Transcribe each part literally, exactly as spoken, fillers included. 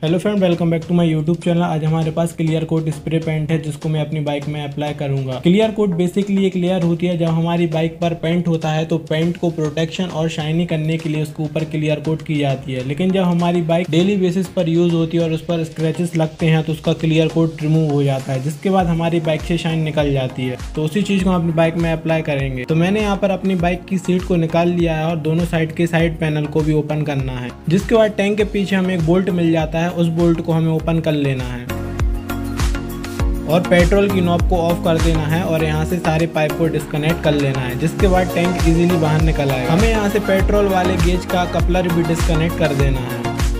Hello friend, welcome back to my YouTube channel. आज हमारे पास क्लियर कोट स्प्रे पेंट है जिसको मैं अपनी बाइक में अप्लाई करूंगा। क्लियर कोट बेसिकली एक लेयर होती है। जब हमारी बाइक पर पेंट होता है तो पेंट को प्रोटेक्शन और शाइनी करने के लिए उसके ऊपर क्लियर कोट की जाती है। लेकिन जब हमारी बाइक डेली बेसिस पर यूज होती है और उस पर स्क्रैचेस लगते हैं तो उसका क्लियर कोट रिमूव हो जाता है, जिसके बाद हमारी बाइक से शाइन निकल जाती है। तो उसी चीज को हम अपनी बाइक में अप्लाई करेंगे। तो मैंने यहाँ पर अपनी बाइक की सीट को निकाल लिया है और दोनों साइड के साइड पैनल को भी ओपन करना है। जिसके बाद टैंक के पीछे हमें एक बोल्ट मिल जाता है, उस बोल्ट को हमें ओपन कर लेना है और पेट्रोल की नॉब को ऑफ कर देना है और यहाँ से सारे पाइप को डिस्कनेक्ट कर लेना है। जिसके बाद टैंक इजीली बाहर निकल आएगा। हमें यहाँ से पेट्रोल वाले गेज का कपलर भी डिस्कनेक्ट कर देना है।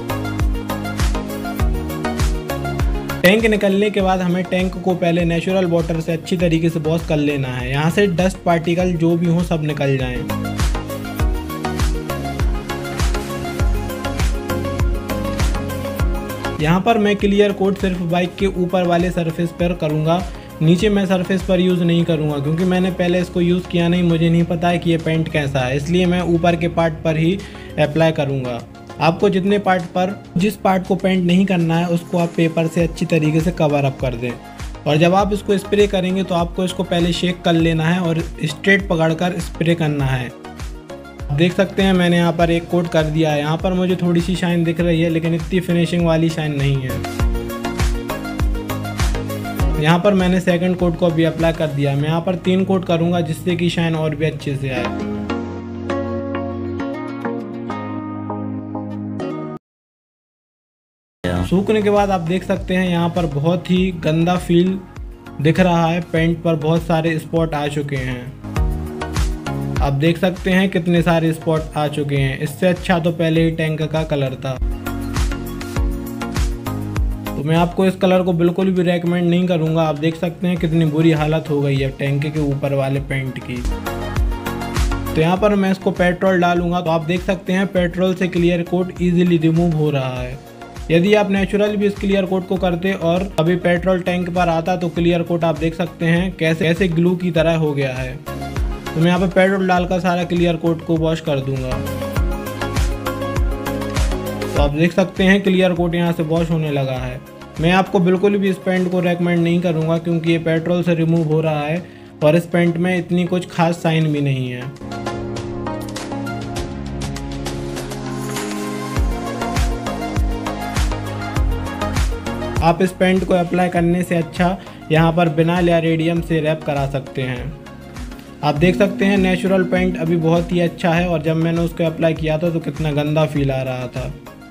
टैंक निकलने के बाद हमें टैंक को पहले नेचुरल वाटर से अच्छी तरीके से वॉश कर लेना है। यहाँ से डस्ट पार्टिकल जो भी हो सब निकल जाएं। यहाँ पर मैं क्लियर कोट सिर्फ बाइक के ऊपर वाले सरफेस पर करूँगा, नीचे मैं सरफेस पर यूज़ नहीं करूँगा क्योंकि मैंने पहले इसको यूज़ किया नहीं, मुझे नहीं पता है कि ये पेंट कैसा है, इसलिए मैं ऊपर के पार्ट पर ही अप्लाई करूँगा। आपको जितने पार्ट पर जिस पार्ट को पेंट नहीं करना है उसको आप पेपर से अच्छी तरीके से कवर अप कर दें। और जब आप इसको स्प्रे करेंगे तो आपको इसको पहले शेक कर लेना है और स्ट्रेट पकड़कर स्प्रे करना है। देख सकते हैं मैंने यहाँ पर एक कोट कर दिया है। यहाँ पर मुझे थोड़ी सी शाइन दिख रही है लेकिन इतनी फिनिशिंग वाली शाइन नहीं है। यहाँ पर मैंने सेकंड कोट को भी अप्लाई कर दिया। मैं यहाँ पर तीन कोट करूँगा जिससे कि शाइन और भी अच्छे से आए। सूखने के बाद आप देख सकते हैं यहाँ पर बहुत ही गंदा फील दिख रहा है। पेंट पर बहुत सारे स्पॉट आ चुके हैं। आप देख सकते हैं कितने सारे स्पॉट आ चुके हैं। इससे अच्छा तो पहले ही टैंक का कलर था। तो मैं आपको इस कलर को बिल्कुल भी रेकमेंड नहीं करूंगा। आप देख सकते हैं कितनी बुरी हालत हो गई है टैंक के ऊपर वाले पेंट की। तो यहाँ पर मैं इसको पेट्रोल डालूंगा तो आप देख सकते हैं पेट्रोल से क्लियर कोट इजीली रिमूव हो रहा है। यदि आप नेचुरल भी इस क्लियर कोट को करते और अभी पेट्रोल टैंक पर आता तो क्लियर कोट आप देख सकते हैं कैसे कैसे ग्लू की तरह हो गया है। तो मैं यहाँ पे पेट्रोल डालकर सारा क्लियर कोट को वॉश कर दूंगा। तो आप देख सकते हैं क्लियर कोट यहाँ से वॉश होने लगा है। मैं आपको बिल्कुल भी इस पेंट को रेकमेंड नहीं करूँगा क्योंकि ये पेट्रोल से रिमूव हो रहा है और इस पेंट में इतनी कुछ खास साइन भी नहीं है। आप इस पेंट को अप्लाई करने से अच्छा यहाँ पर बिनाल या रेडियम से रैप करा सकते हैं। आप देख सकते हैं नेचुरल पेंट अभी बहुत ही अच्छा है और जब मैंने उसको अप्लाई किया था तो कितना गंदा फील आ रहा था।